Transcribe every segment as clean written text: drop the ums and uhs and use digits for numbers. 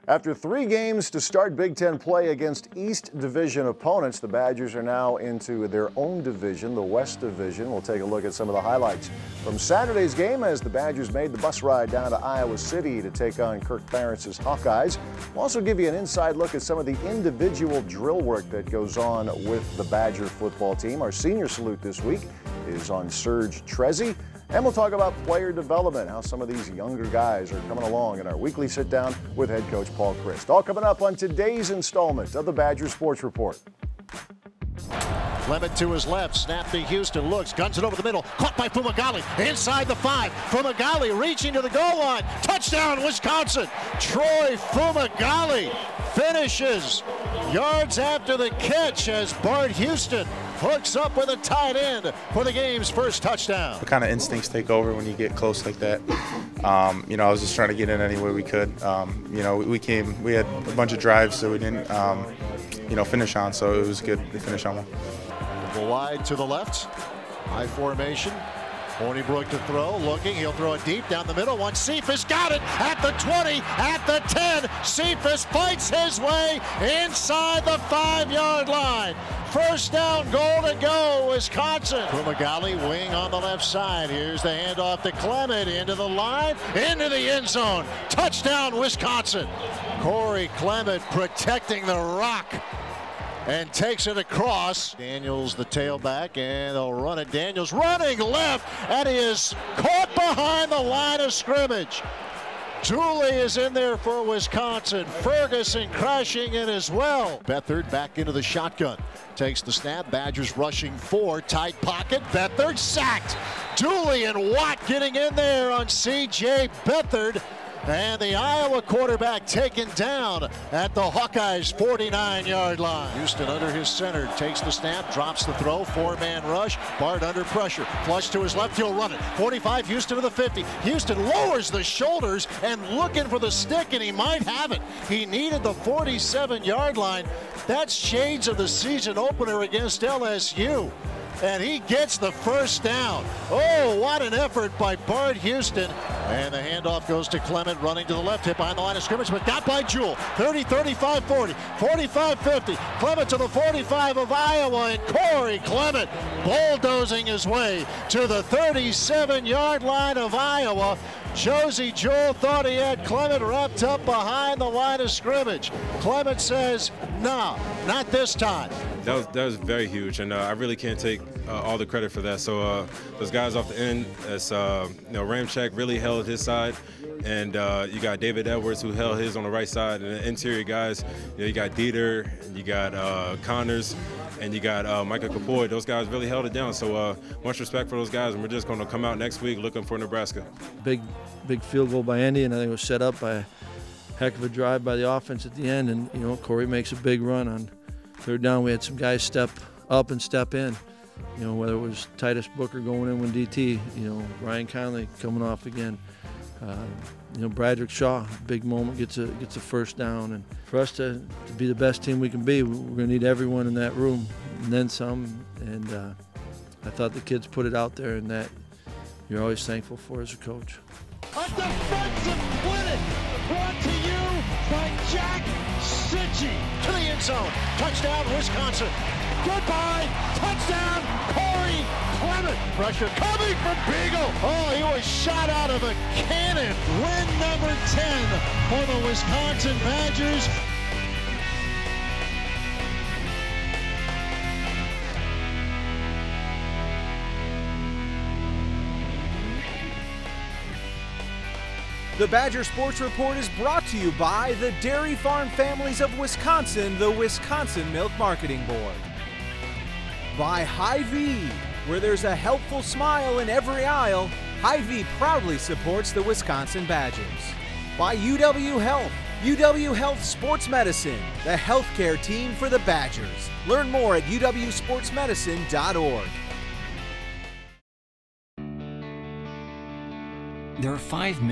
After 3 games to start Big Ten play against East Division opponents, the Badgers are now into their own division, the West Division. We'll take a look at some of the highlights from Saturday's game as the Badgers made the bus ride down to Iowa City to take on Kirk Ferentz's Hawkeyes. We'll also give you an inside look at some of the individual drill work that goes on with the Badger football team. Our senior salute this week is on Serge Trezy. And we'll talk about player development, how some of these younger guys are coming along in our weekly sit-down with head coach Coach Chryst. All coming up on today's installment of the Badger Sports Report. Clement to his left, snap to Houston, looks, guns it over the middle, caught by Fumagalli, inside the 5. Fumagalli reaching to the goal line, touchdown Wisconsin. Troy Fumagalli finishes yards after the catch as Bart Houston hooks up with a tight end for the game's first touchdown. What kind of instincts take over when you get close like that? You know, I was just trying to get in any way we could. You know, we had a bunch of drives that we didn't, you know, finish on, so it was good to finish on one. Wide to the left, high formation. Hornibrook to throw, looking, he'll throw it deep down the middle. One, Cephas got it at the 20, at the 10. Cephas fights his way inside the 5-yard line. First down, goal to go, Wisconsin. Fumagalli, wing on the left side. Here's the handoff to Clement, into the line, into the end zone. Touchdown, Wisconsin. Corey Clement protecting the rock and takes it across. Daniels the tailback, and they'll run it. Daniels running left, and he is caught behind the line of scrimmage. Dooley is in there for Wisconsin. Ferguson crashing in as well. Beathard back into the shotgun. Takes the snap. Badgers rushing 4. Tight pocket. Beathard sacked. Dooley and Watt getting in there on C.J. Beathard. And the Iowa quarterback taken down at the Hawkeyes' 49-yard line. Houston under his center, takes the snap, drops the throw, 4-man rush. Bart under pressure, flush to his left, he'll run it. 45, Houston to the 50. Houston lowers the shoulders and looking for the stick, and he might have it. He needed the 47-yard line. That's shades of the season opener against LSU. And he gets the first down. Oh, what an effort by Bart Houston. And the handoff goes to Clement, running to the left, hit behind the line of scrimmage, but got by Jewell. 30, 35, 40, 45, 50. Clement to the 45 of Iowa, and Corey Clement bulldozing his way to the 37-yard line of Iowa. Josie Jewell thought he had Clement wrapped up behind the line of scrimmage. Clement says, no, not this time. That was very huge, and I really can't take all the credit for that. So those guys off the end, as you know, Ramczyk really held his side, and you got David Edwards who held his on the right side, and the interior guys, you know, you got Dieter, you got Connors, and you got Micah Capoy. Those guys really held it down. So much respect for those guys, and we're just going to come out next week looking for Nebraska. Big field goal by Andy, and I think it was set up by a heck of a drive by the offense at the end. And you know, Corey makes a big run on third down. We had some guys step up and step in. You know, whether it was Titus Booker going in when DT, you know, Ryan Conley coming off again. You know, Bradrick Shaw, big moment, gets a first down. And for us to be the best team we can be, we're going to need everyone in that room and then some. And I thought the kids put it out there, and that you're always thankful for as a coach. A defensive clinic brought to you by Jack Cichy. To the end zone. Touchdown, Wisconsin. Goodbye. Touchdown, Corey Clement. Pressure coming from Beagle. Oh, he was shot out of a cannon. Win number 10 for the Wisconsin Badgers. The Badger Sports Report is brought to you by the Dairy Farm Families of Wisconsin, the Wisconsin Milk Marketing Board. By Hy-Vee, where there's a helpful smile in every aisle, Hy-Vee proudly supports the Wisconsin Badgers. By UW Health, UW Health Sports Medicine, the healthcare team for the Badgers. Learn more at uwsportsmedicine.org. There are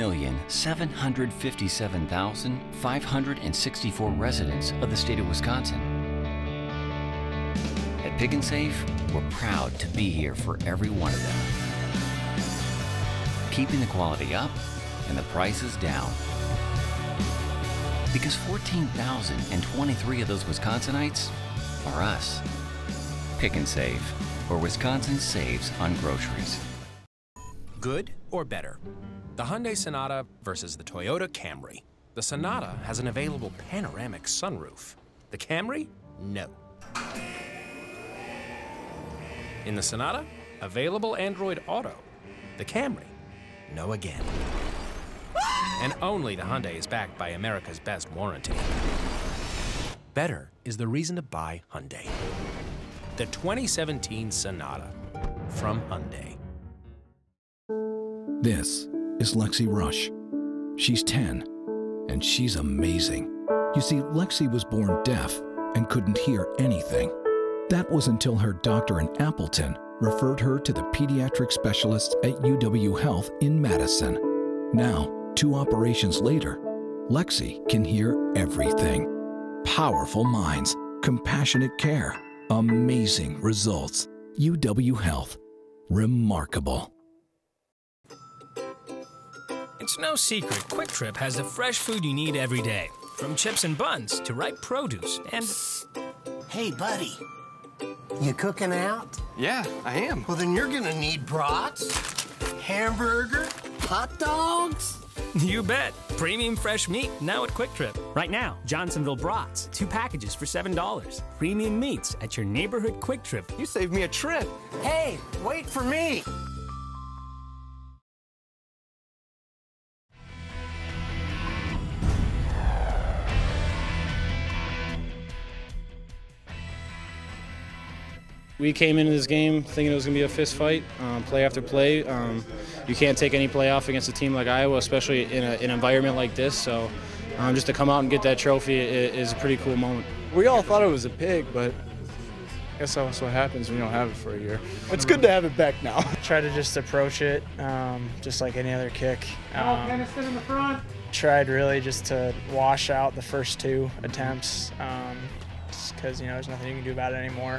5,757,564 residents of the state of Wisconsin. At Pick and Save, we're proud to be here for every one of them. Keeping the quality up and the prices down. Because 14,023 of those Wisconsinites are us. Pick and save, where Wisconsin saves on groceries. Good or better? The Hyundai Sonata versus the Toyota Camry. The Sonata has an available panoramic sunroof. The Camry, no. In the Sonata, available Android Auto. The Camry, no again. And only the Hyundai is backed by America's best warranty. Better is the reason to buy Hyundai. The 2017 Sonata from Hyundai. This is Lexi Rush. She's 10, and she's amazing. You see, Lexi was born deaf and couldn't hear anything. That was until her doctor in Appleton referred her to the pediatric specialists at UW Health in Madison. Now, 2 operations later, Lexi can hear everything. Powerful minds, compassionate care, amazing results. UW Health. Remarkable. It's no secret, Quick Trip has the fresh food you need every day. From chips and buns to ripe produce and... Hey, buddy. You cooking out? Yeah, I am. Well, then you're gonna need brats, hamburger, hot dogs. You bet. Premium fresh meat now at Quick Trip. Right now, Johnsonville brats, 2 packages for $7. Premium meats at your neighborhood Quick Trip. You saved me a trip. Hey, wait for me. We came into this game thinking it was going to be a fist fight, play after play. You can't take any play off against a team like Iowa, especially in an environment like this. So just to come out and get that trophy is a pretty cool moment. We all thought it was a pig, but I guess that's what happens when you don't have it for a year. It's good to have it back now. Try to just approach it just like any other kick. Madison in the front. Tried really just to wash out the first 2 attempts. Because there's nothing you can do about it anymore.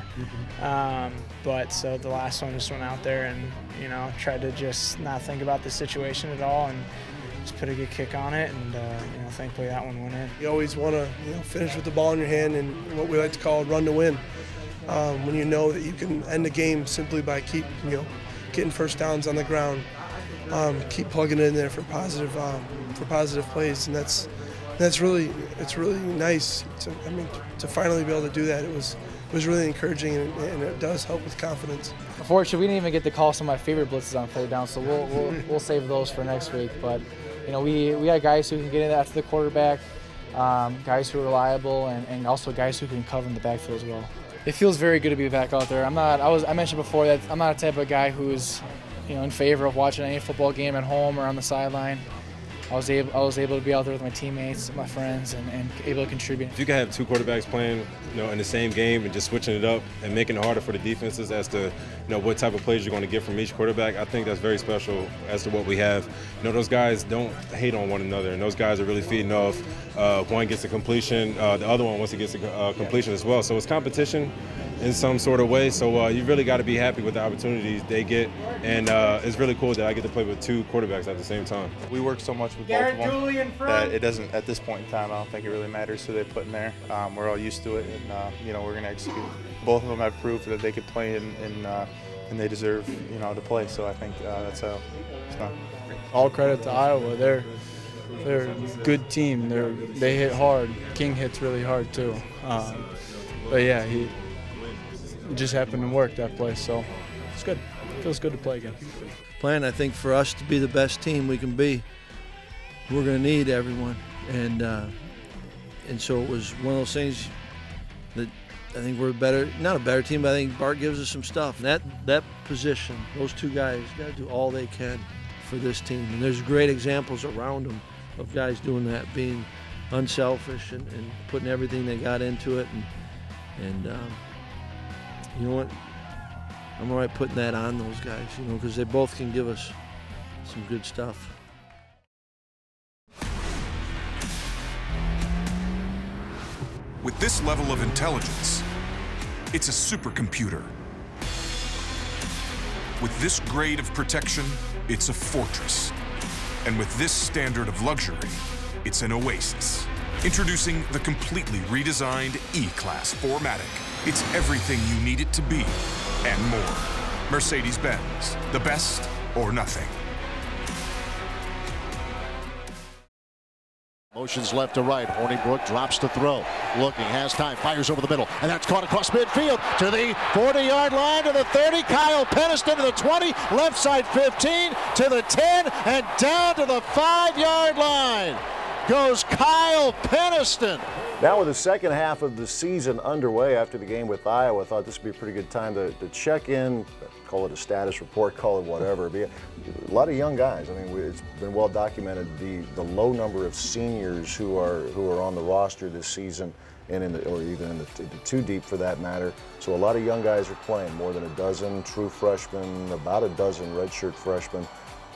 But so the last one just went out there and tried to just not think about the situation at all and just put a good kick on it, and thankfully that one went in. You always want to finish with the ball in your hand and what we like to call a run to win. When you know that you can end the game simply by getting first downs on the ground, keep plugging it in there for positive plays, and it's really nice to finally be able to do that. It was really encouraging, and it does help with confidence. Unfortunately, we didn't even get to call some of my favorite blitzes on third down, so we'll save those for next week. But we got guys who can get in after the quarterback, guys who are reliable, and also guys who can cover in the backfield as well. It feels very good to be back out there. I mentioned before that I'm not a type of guy who's in favor of watching any football game at home or on the sideline. I was able to be out there with my teammates, my friends, and able to contribute. If you can have 2 quarterbacks playing, in the same game and just switching it up and making it harder for the defenses as to, what type of plays you're going to get from each quarterback, I think that's very special as to what we have. Those guys don't hate on one another, and those guys are really feeding off. One gets a completion, the other one wants to get a completion as well. So it's competition in some sort of way. So you really got to be happy with the opportunities they get, and it's really cool that I get to play with 2 quarterbacks at the same time. We work so much with both of them that it doesn't, at this point in time, I don't think it really matters who they put in there. We're all used to it, and we're going to execute. Both of them have proved that they could play and they deserve to play. So I think that's how it's done. All credit to Iowa. They're a good team. They hit hard. King hits really hard too. But yeah, he just happened to work that play, so it's good. It feels good to play again. Plan, I think, for us to be the best team we can be, we're going to need everyone, and so it was one of those things that I think we're not a better team, but I think Bart gives us some stuff. And that position, those 2 guys got to do all they can for this team, and there's great examples around them of guys doing that, being unselfish and putting everything they got into it, and you know what? I'm all right putting that on those guys, because they both can give us some good stuff. With this level of intelligence, it's a supercomputer. With this grade of protection, it's a fortress. And with this standard of luxury, it's an oasis. Introducing the completely redesigned E-Class 4MATIC. It's everything you need it to be and more. Mercedes-Benz, the best or nothing. Motions left to right. Hornibrook drops to throw. Looking, has time, fires over the middle, and that's caught across midfield to the 40-yard line, to the 30. Kyle Peniston to the 20, left side 15, to the 10, and down to the 5-yard line goes Kyle Peniston. Now with the second half of the season underway after the game with Iowa, I thought this would be a pretty good time to check in, call it a status report, call it whatever. A lot of young guys. I mean, it's been well documented the low number of seniors who are on the roster this season, and or even in the two deep for that matter. So a lot of young guys are playing, more than a dozen true freshmen, about a dozen redshirt freshmen.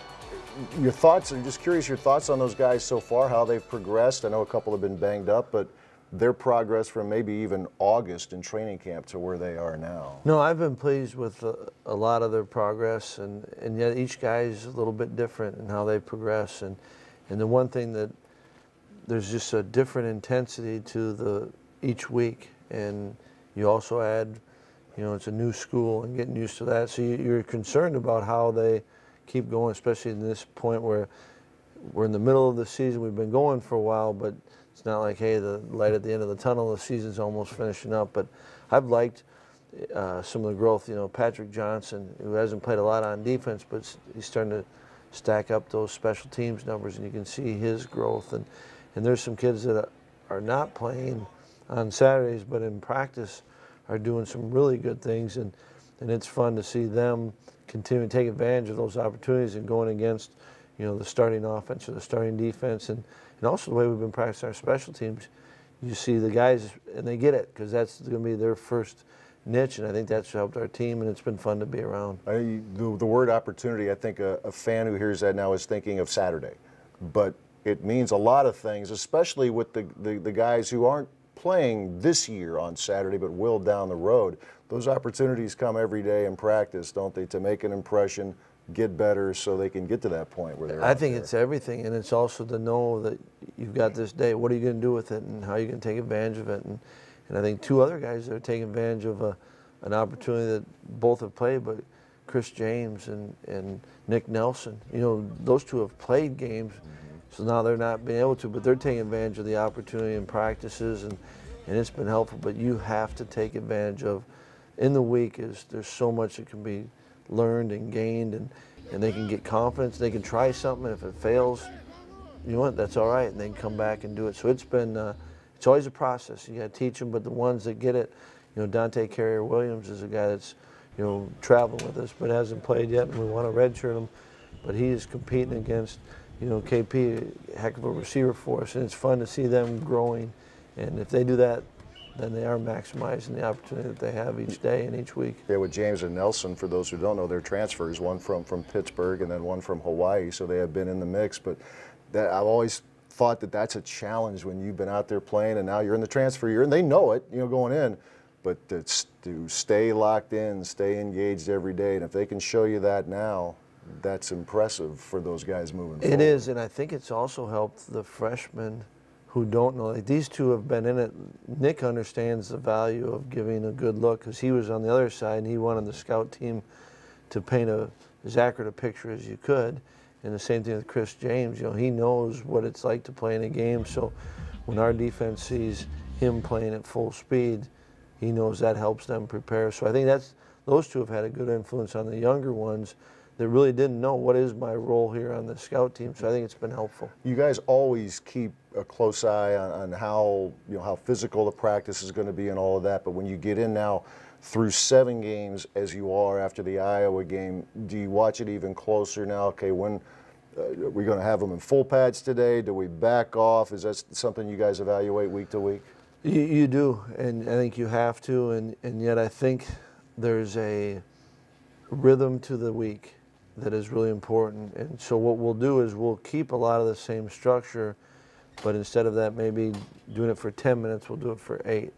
Your thoughts? I'm just curious your thoughts on those guys so far, how they've progressed. I know a couple have been banged up, but their progress from maybe even August in training camp to where they are now. No, I've been pleased with a lot of their progress, and yet each guy is a little bit different in how they progress. And the one thing that there's just a different intensity to each week, and you also add, you know, it's a new school and getting used to that. So you're concerned about how they keep going, especially in this point where we're in the middle of the season. We've been going for a while, but it's not like, hey, the light at the end of the tunnel, the season's almost finishing up. But I've liked some of the growth. You know, Patrick Johnson, who hasn't played a lot on defense, but he's starting to stack up those special teams numbers, and you can see his growth. And there's some kids that are not playing on Saturdays, but in practice are doing some really good things. And it's fun to see them continue to take advantage of those opportunities and going against, you know, the starting offense or the starting defense, and also the way we've been practicing our special teams. You see the guys, and they get it, because that's going to be their first niche, and I think that's helped our team, and it's been fun to be around. The word opportunity, I think a fan who hears that now is thinking of Saturday, but it means a lot of things, especially with the guys who aren't playing this year on Saturday but will down the road. Those opportunities come every day in practice, don't they, to make an impression, get better so they can get to that point where they're I think it's everything, and it's also to know that you've got this day. What are you going to do with it, and how are you going to take advantage of it? And I think two other guys that are taking advantage of an opportunity that both have played, but Chris James and Nick Nelson. You know, those two have played games, so now they're not being able to, but they're taking advantage of the opportunity in practices, and it's been helpful. But you have to take advantage of, in the week, there's so much that can be learned and gained, and they can get confidence. They can try something, and if it fails, you know what, that's all right, and they can come back and do it. So it's been, it's always a process. You got to teach them, but the ones that get it, you know, Dante Carrier-Williams is a guy that's, you know, traveling with us but hasn't played yet, and we want to redshirt him, but he is competing against, you know, KP, a heck of a receiver for us, and it's fun to see them growing, and if they do that, then they are maximizing the opportunity that they have each day and each week. Yeah, with James and Nelson, for those who don't know, they're transfers, one from Pittsburgh and then one from Hawaii, so they have been in the mix. But I've always thought that that's a challenge when you've been out there playing and now you're in the transfer year, and they know it, you know, going in, but to stay locked in, stay engaged every day, and if they can show you that now, that's impressive for those guys moving forward. It is, and I think it's also helped the freshmen who don't know. Like, these two have been in it. Nick understands the value of giving a good look, because he was on the other side and he wanted the scout team to paint as accurate a picture as you could. And the same thing with Chris James. You know, he knows what it's like to play in a game. So when our defense sees him playing at full speed, he knows that helps them prepare. So I think those two have had a good influence on the younger ones that really didn't know what is my role here on the scout team. So I think it's been helpful. You guys always keep a close eye on how, you know, how physical the practice is going to be and all of that. But when you get in now through 7 games as you are after the Iowa game, do you watch it even closer now? Okay, when are we going to have them in full pads today? Do we back off? Is that something you guys evaluate week to week? You do, and I think you have to, and yet I think there's a rhythm to the week that is really important. And so what we'll do is we'll keep a lot of the same structure, but instead of that maybe doing it for 10 minutes, we'll do it for 8.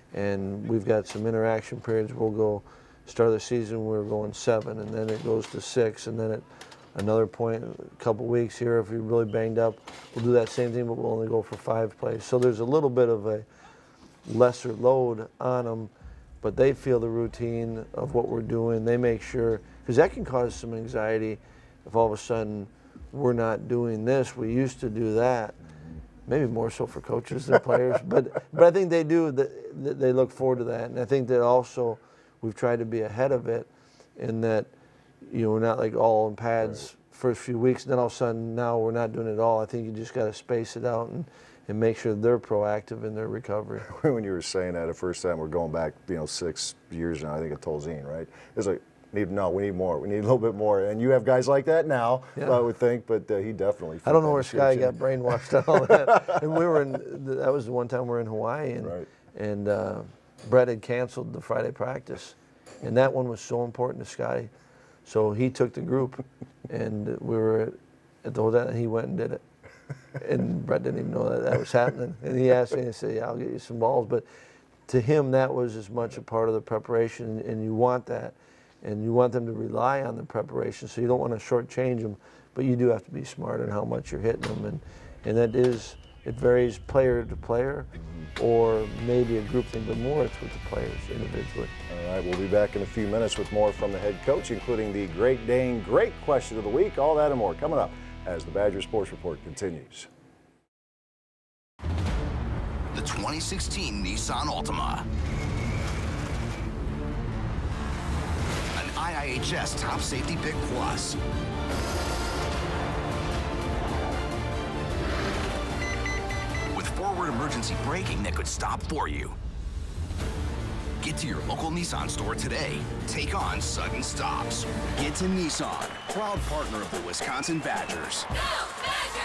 And we've got some interaction periods. We'll go start of the season, we're going 7, and then it goes to 6, and then it another point, a couple weeks here. If you're really banged up, we'll do that same thing, but we'll only go for 5 plays. So there's a little bit of a lesser load on them, but they feel the routine of what we're doing. They make sure, because that can cause some anxiety if all of a sudden we're not doing this. We used to do that. Maybe more so for coaches than players, but I think they do. They look forward to that, and I think that also we've tried to be ahead of it, in that, you know, we're not like all in pads first few weeks, and then all of a sudden now we're not doing it at all. I think you just got to space it out and make sure they're proactive in their recovery. When you were saying that the first time, we're going back, you know, 6 years now, I think at Tolzien, right? It's like, we need more. We need a little bit more. And you have guys like that now, yeah. I would think, but he definitely. I don't know where Sky got brainwashed on all that. And we were in, that was the one time we were in Hawaii, and, right. and Brett had canceled the Friday practice. And that one was so important to Scotty. So he took the group, and we were at the hotel, and he went and did it. And Brett didn't even know that was happening. And he asked me, and he said, yeah, I'll get you some balls. But to him, that was as much a part of the preparation, and you want that. And you want them to rely on the preparation, so you don't want to shortchange them, but you do have to be smart in how much you're hitting them. And that is, it varies player to player, or maybe a group thing, but more it's with the players individually. All right, we'll be back in a few minutes with more from the head coach, including the Great Dane Great Question of the Week. All that and more coming up as the Badger Sports Report continues. The 2016 Nissan Altima. An IIHS Top Safety Pick Plus. With forward emergency braking that could stop for you. Get to your local Nissan store today. Take on sudden stops. Get to Nissan, proud partner of the Wisconsin Badgers. Go Badgers!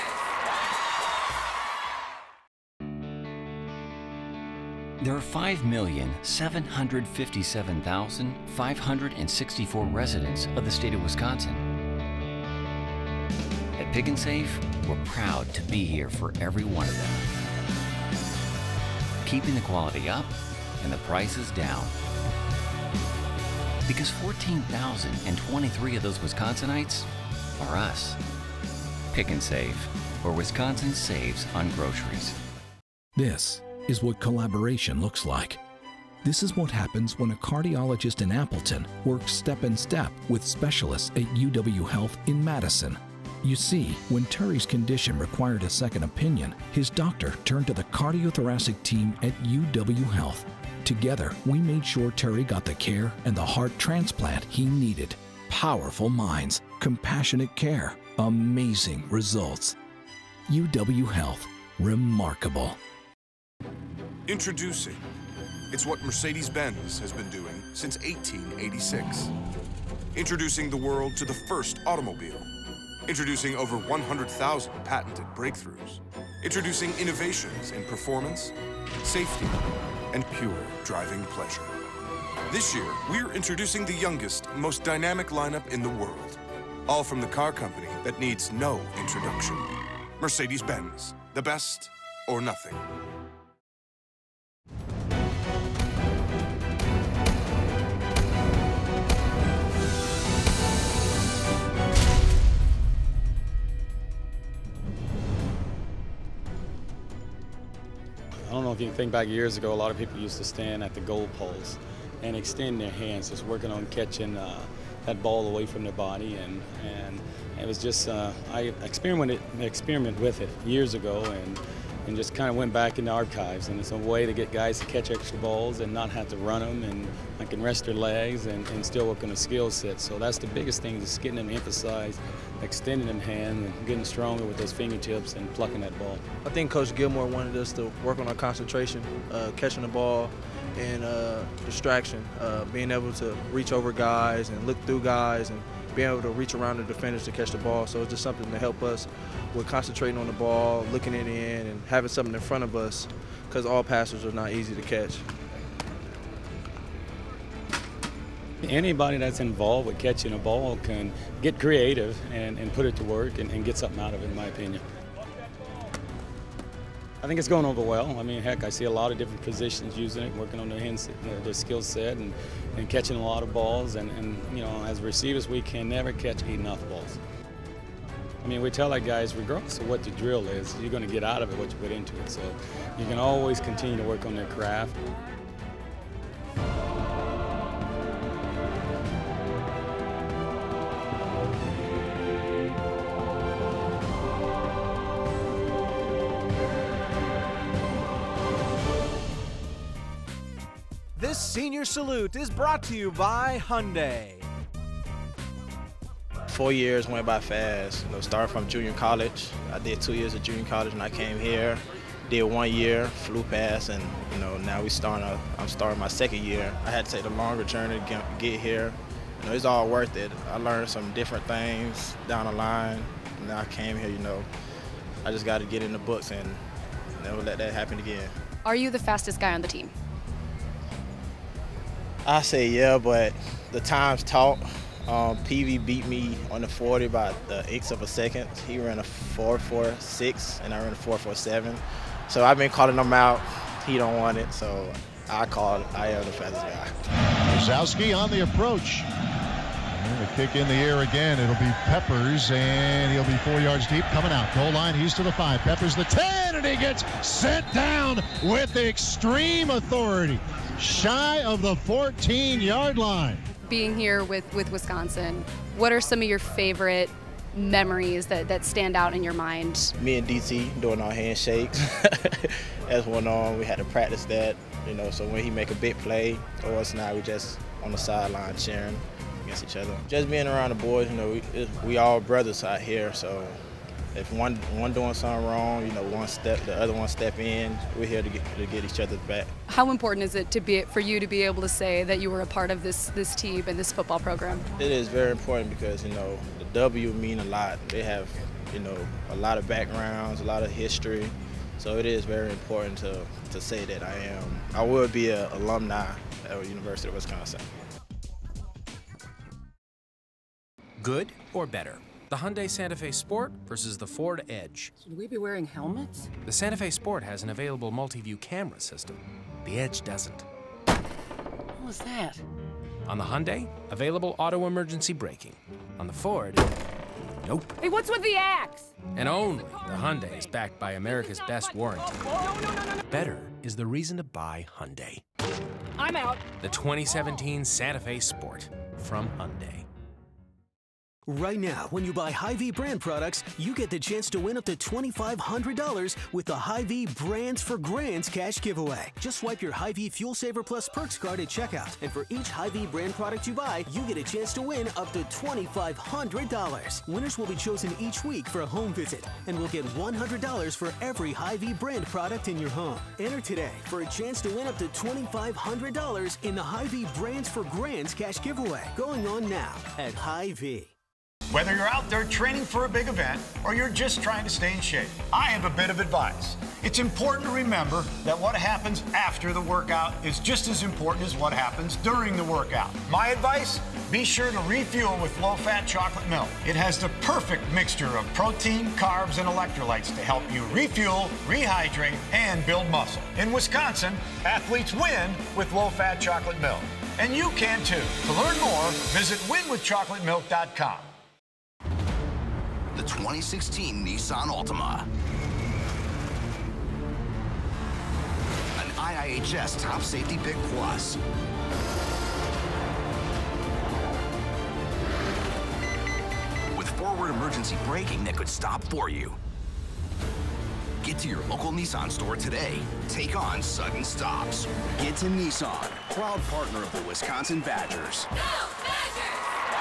There are 5,757,564 residents of the state of Wisconsin. At Pick and Save, we're proud to be here for every one of them. Keeping the quality up and the prices down. Because 14,023 of those Wisconsinites are us. Pick and Save, where Wisconsin saves on groceries. This is what collaboration looks like. This is what happens when a cardiologist in Appleton works step in step with specialists at UW Health in Madison. You see, when Terry's condition required a second opinion, his doctor turned to the cardiothoracic team at UW Health. Together, we made sure Terry got the care and the heart transplant he needed. Powerful minds, compassionate care, amazing results. UW Health, remarkable. Introducing. It's what Mercedes-Benz has been doing since 1886. Introducing the world to the first automobile. Introducing over 100,000 patented breakthroughs. Introducing innovations in performance, safety, and pure driving pleasure. This year, we're introducing the youngest, most dynamic lineup in the world. All from the car company that needs no introduction. Mercedes-Benz, the best or nothing. I don't know if you can think back years ago, a lot of people used to stand at the goal poles and extend their hands, just working on catching that ball away from their body. And it was just, I experimented with it years ago and just kind of went back in the archives. And it's a way to get guys to catch extra balls and not have to run them, and I can rest their legs and still work on the skill set. So that's the biggest thing, just getting them to emphasize extending them hand and getting stronger with those fingertips and plucking that ball. I think Coach Gilmore wanted us to work on our concentration, catching the ball, and distraction, being able to reach over guys and look through guys and being able to reach around the defenders to catch the ball. So it's just something to help us with concentrating on the ball, looking it in, and having something in front of us, because all passes are not easy to catch. Anybody that's involved with catching a ball can get creative and put it to work and get something out of it, in my opinion. I think it's going over well. I mean, heck, I see a lot of different positions using it, working on their skill set and catching a lot of balls. And you know, as receivers, we can never catch enough balls. I mean, we tell our guys, regardless of what the drill is, you're going to get out of it what you put into it. So you can always continue to work on their craft. This Senior Salute is brought to you by Hyundai. 4 years went by fast. You know, starting from junior college, I did 2 years of junior college when I came here. Did 1 year, flew past, and you know now I'm starting my second year. I had to take the longer journey to get here. You know, it's all worth it. I learned some different things down the line. Now I came here. You know, I just got to get in the books and never let that happen again. Are you the fastest guy on the team? I say yeah, but the times taught. PV beat me on the 40 by the 1/8 of a second. He ran a 4.46 and I ran a 4.47. So I've been calling him out. He don't want it, so I am the fastest guy. Wazowski on the approach. And the kick in the air again. It'll be Peppers, and he'll be 4 yards deep coming out. Goal line, he's to the 5. Peppers the 10, and he gets sent down with extreme authority. Shy of the 14-yard line. Being here with Wisconsin, what are some of your favorite memories that stand out in your mind? Me and DT doing our handshakes. That's one on. We had to practice that, you know, so when he make a big play, or it's not, we just on the sideline cheering against each other. Just being around the boys, you know, we all brothers out here, so if one doing something wrong, you know, the other one step in. We're here to get each other back. How important is it for you to be able to say that you were a part of this team and this football program? It is very important because, you know, the W mean a lot. They have, you know, a lot of backgrounds, a lot of history. So it is very important to say that I will be an alumni at the University of Wisconsin. Good or better? The Hyundai Santa Fe Sport versus the Ford Edge. Should we be wearing helmets? The Santa Fe Sport has an available multi-view camera system. The Edge doesn't. What was that? On the Hyundai, available auto emergency braking. On the Ford, nope. Hey, what's with the axe? And only the Hyundai is backed by America's best warranty. No. Better is the reason to buy Hyundai. I'm out. The 2017 Santa Fe Sport from Hyundai. Right now, when you buy Hy-Vee brand products, you get the chance to win up to $2,500 with the Hy-Vee Brands for Grands cash giveaway. Just swipe your Hy-Vee Fuel Saver Plus Perks card at checkout, and for each Hy-Vee brand product you buy, you get a chance to win up to $2,500. Winners will be chosen each week for a home visit, and will get $100 for every Hy-Vee brand product in your home. Enter today for a chance to win up to $2,500 in the Hy-Vee Brands for Grands cash giveaway, going on now at Hy-Vee. Whether you're out there training for a big event or you're just trying to stay in shape, I have a bit of advice. It's important to remember that what happens after the workout is just as important as what happens during the workout. My advice? Be sure to refuel with low-fat chocolate milk. It has the perfect mixture of protein, carbs, and electrolytes to help you refuel, rehydrate, and build muscle. In Wisconsin, athletes win with low-fat chocolate milk. And you can too. To learn more, visit winwithchocolatemilk.com. The 2016 Nissan Altima. An IIHS Top Safety Pick Plus. With forward emergency braking that could stop for you. Get to your local Nissan store today. Take on sudden stops. Get to Nissan, proud partner of the Wisconsin Badgers. Go Badgers!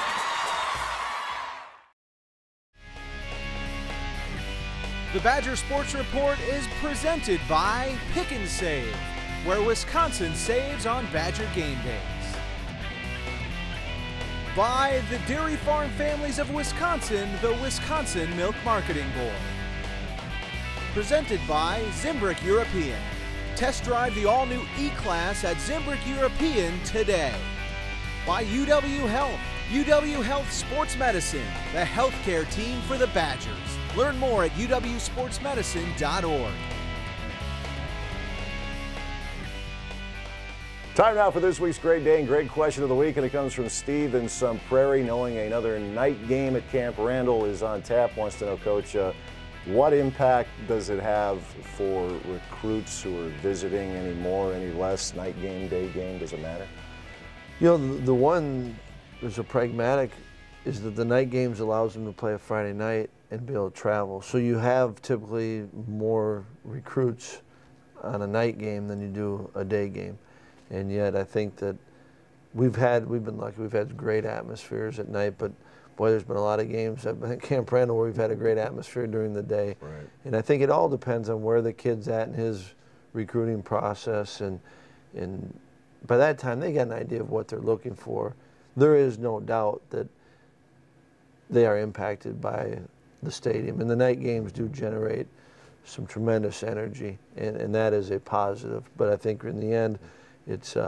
The Badger Sports Report is presented by Pick and Save, where Wisconsin saves on Badger game days. By the Dairy Farm Families of Wisconsin, the Wisconsin Milk Marketing Board. Presented by Zimbrick European. Test drive the all-new E-Class at Zimbrick European today. By UW Health. UW Health Sports Medicine, the healthcare team for the Badgers. Learn more at uwsportsmedicine.org. Time now for this week's Great Dane Great Question of the Week, and it comes from Steve in Sun Prairie. Knowing another night game at Camp Randall is on tap, wants to know, Coach, what impact does it have for recruits who are visiting? Any more, any less? Night game, day game, does it matter? You know, the one that's a pragmatic is that the night games allows them to play a Friday night and be able to travel. So you have typically more recruits on a night game than you do a day game. And yet I think that we've been lucky, we've had great atmospheres at night, but boy, there's been a lot of games at Camp Randall where we've had a great atmosphere during the day. Right. And I think it all depends on where the kid's at in his recruiting process, and by that time they got an idea of what they're looking for. There is no doubt that they are impacted by the stadium, and the night games do generate some tremendous energy, and that is a positive. But I think in the end, it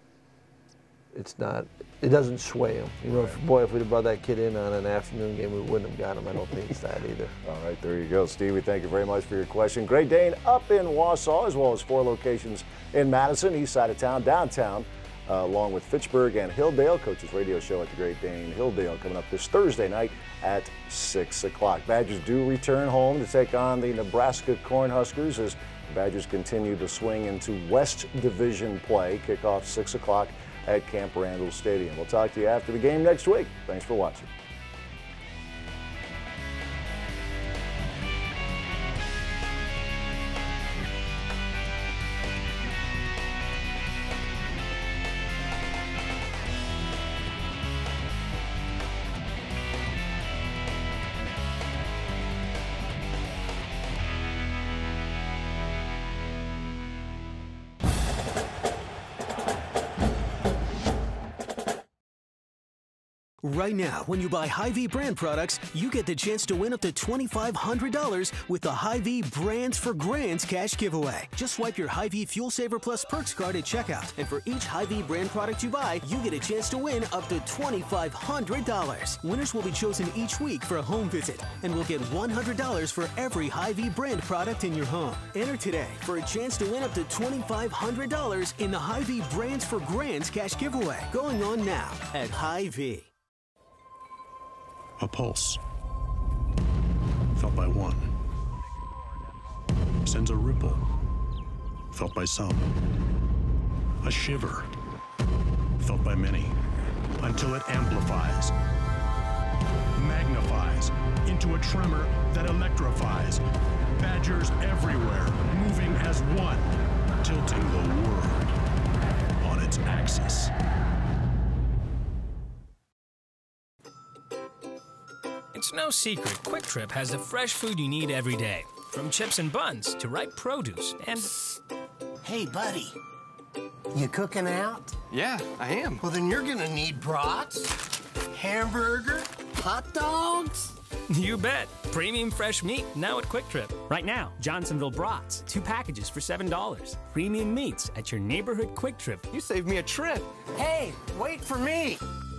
doesn't sway them. You know, if we'd have brought that kid in on an afternoon game, we wouldn't have got him. I don't think it's that either. All right, there you go, Steve. We thank you very much for your question. Great Dane up in Wausau, as well as 4 locations in Madison, east side of town, downtown, along with Fitchburg and Hilldale. Coach's radio show at the Great Dane Hilldale coming up this Thursday night at 6 o'clock. Badgers do return home to take on the Nebraska Cornhuskers as the Badgers continue to swing into West Division play. Kickoff 6 o'clock at Camp Randall Stadium. We'll talk to you after the game next week. Thanks for watching. Right now, when you buy Hy-Vee brand products, you get the chance to win up to $2,500 with the Hy-Vee Brands for Grands cash giveaway. Just swipe your Hy-Vee Fuel Saver Plus Perks card at checkout, and for each Hy-Vee brand product you buy, you get a chance to win up to $2,500. Winners will be chosen each week for a home visit, and will get $100 for every Hy-Vee brand product in your home. Enter today for a chance to win up to $2,500 in the Hy-Vee Brands for Grands cash giveaway, going on now at Hy-Vee. A pulse, felt by one, sends a ripple, felt by some. A shiver, felt by many, until it amplifies, magnifies into a tremor that electrifies. Badgers everywhere, moving as one, tilting the world on its axis. It's no secret, Quick Trip has the fresh food you need every day. From chips and buns to ripe produce and... Hey, buddy. You cooking out? Yeah, I am. Well, then you're gonna need brats, hamburger, hot dogs. You bet. Premium fresh meat, now at Quick Trip. Right now, Johnsonville brats, 2 packages for $7. Premium meats at your neighborhood Quick Trip. You saved me a trip. Hey, wait for me.